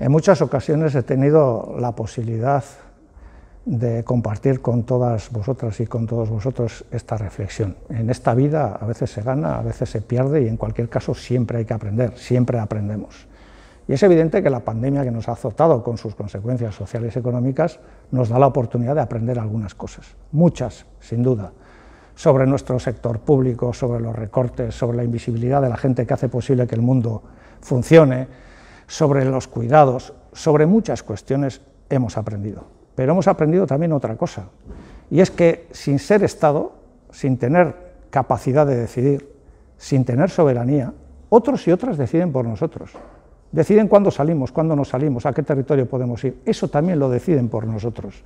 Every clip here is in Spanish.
En muchas ocasiones he tenido la posibilidad de compartir con todas vosotras y con todos vosotros esta reflexión. En esta vida a veces se gana, a veces se pierde y en cualquier caso siempre hay que aprender, siempre aprendemos. Y es evidente que la pandemia que nos ha azotado con sus consecuencias sociales y económicas nos da la oportunidad de aprender algunas cosas, muchas, sin duda, sobre nuestro sector público, sobre los recortes, sobre la invisibilidad de la gente que hace posible que el mundo funcione, sobre los cuidados, sobre muchas cuestiones hemos aprendido. Pero hemos aprendido también otra cosa, y es que sin ser Estado, sin tener capacidad de decidir, sin tener soberanía, otros y otras deciden por nosotros. Deciden cuándo salimos, cuándo no salimos, a qué territorio podemos ir, eso también lo deciden por nosotros.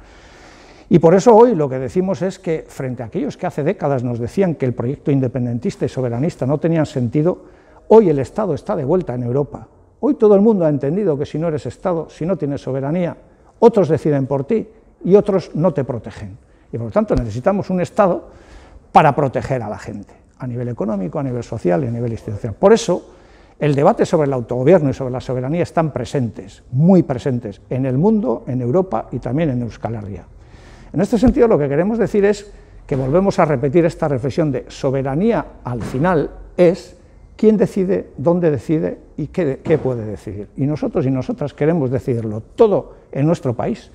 Y por eso hoy lo que decimos es que, frente a aquellos que hace décadas nos decían que el proyecto independentista y soberanista no tenían sentido, hoy el Estado está de vuelta en Europa. Hoy todo el mundo ha entendido que si no eres Estado, si no tienes soberanía, otros deciden por ti y otros no te protegen. Y por lo tanto necesitamos un Estado para proteger a la gente, a nivel económico, a nivel social y a nivel institucional. Por eso, el debate sobre el autogobierno y sobre la soberanía están presentes, muy presentes, en el mundo, en Europa y también en Euskal Herria. En este sentido, lo que queremos decir es que volvemos a repetir esta reflexión de soberanía, al final, es quién decide, dónde decide y qué puede decidir. Y nosotros y nosotras queremos decidirlo todo en nuestro país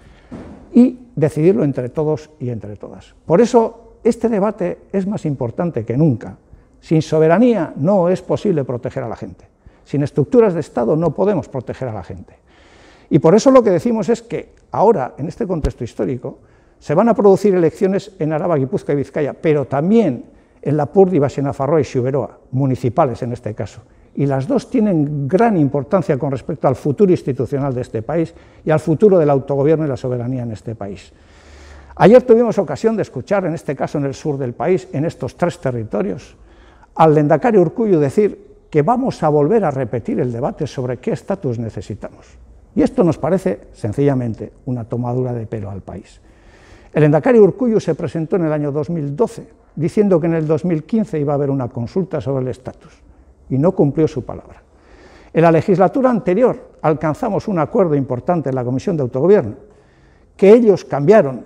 y decidirlo entre todos y entre todas. Por eso, este debate es más importante que nunca. Sin soberanía no es posible proteger a la gente. Sin estructuras de Estado no podemos proteger a la gente. Y por eso lo que decimos es que ahora, en este contexto histórico, se van a producir elecciones en Araba, Guipúzcoa y Vizcaya, pero también en Lapurdi, Baixenafarroa y Xuberoa, municipales en este caso. Y las dos tienen gran importancia con respecto al futuro institucional de este país y al futuro del autogobierno y la soberanía en este país. Ayer tuvimos ocasión de escuchar, en este caso en el sur del país, en estos tres territorios, al lehendakari Urkullu decir que vamos a volver a repetir el debate sobre qué estatus necesitamos. Y esto nos parece, sencillamente, una tomadura de pelo al país. El lehendakari Urkullu se presentó en el año 2012, diciendo que en el 2015 iba a haber una consulta sobre el estatus, y no cumplió su palabra. En la legislatura anterior alcanzamos un acuerdo importante en la Comisión de Autogobierno, que ellos cambiaron,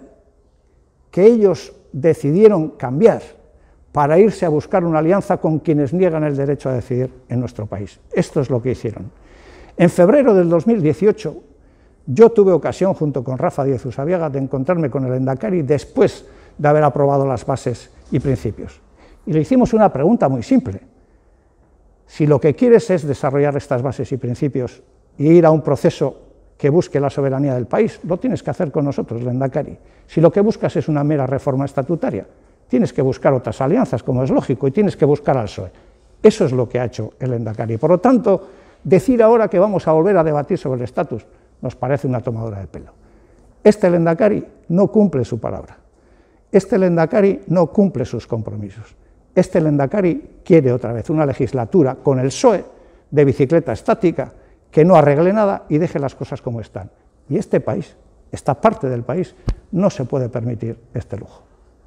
que ellos decidieron cambiar para irse a buscar una alianza con quienes niegan el derecho a decidir en nuestro país. Esto es lo que hicieron. En febrero del 2018, yo tuve ocasión, junto con Rafa Díez Usabiaga, de encontrarme con el lehendakari después de haber aprobado las bases y principios. Y le hicimos una pregunta muy simple. Si lo que quieres es desarrollar estas bases y principios y ir a un proceso que busque la soberanía del país, lo tienes que hacer con nosotros, lehendakari. Si lo que buscas es una mera reforma estatutaria, tienes que buscar otras alianzas, como es lógico, y tienes que buscar al PSOE. Eso es lo que ha hecho el lehendakari. Por lo tanto, decir ahora que vamos a volver a debatir sobre el estatus nos parece una tomadura de pelo. Este lehendakari no cumple su palabra. Este lehendakari no cumple sus compromisos. Este lehendakari quiere otra vez una legislatura con el PSOE de bicicleta estática, que no arregle nada y deje las cosas como están. Y este país, esta parte del país, no se puede permitir este lujo.